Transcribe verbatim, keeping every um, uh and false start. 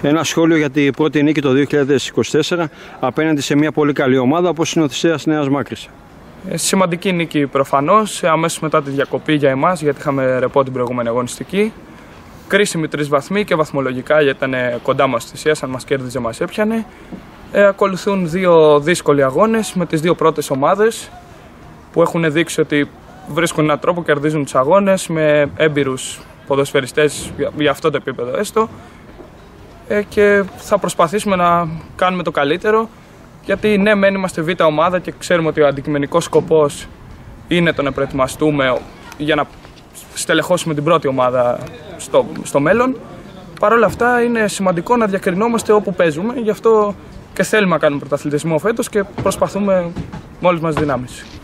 Ένα σχόλιο για την πρώτη νίκη το δύο χιλιάδες είκοσι τέσσερα απέναντι σε μια πολύ καλή ομάδα όπως είναι ο Θησέας Νέας Μάκρης. Ε, σημαντική νίκη προφανώς, αμέσως μετά τη διακοπή για εμάς, γιατί είχαμε ρεπό την προηγούμενη αγωνιστική. Κρίσιμη τρεις βαθμοί και βαθμολογικά, γιατί ήταν κοντά μας στη Θησίας, αν μας κέρδιζε μας έπιανε. Ε, ακολουθούν δύο δύσκολοι αγώνες με τις δύο πρώτες ομάδες που έχουν δείξει ότι βρίσκουν έναν τρόπο, κερδίζουν τους αγώνες με έμπειρους ποδοσφαιριστές για, για αυτό το επίπεδο έστω. Ε, και θα προσπαθήσουμε να κάνουμε το καλύτερο, γιατί ναι, μεν είμαστε β' ομάδα και ξέρουμε ότι ο αντικειμενικός σκοπός είναι το να προετοιμαστούμε για να στελεχώσουμε την πρώτη ομάδα στο, στο μέλλον. Παρ' όλα αυτά είναι σημαντικό να διακρινόμαστε όπου παίζουμε, γι' αυτό και θέλουμε να κάνουμε πρωταθλητισμό φέτος και προσπαθούμε με όλες μας δυνάμεις.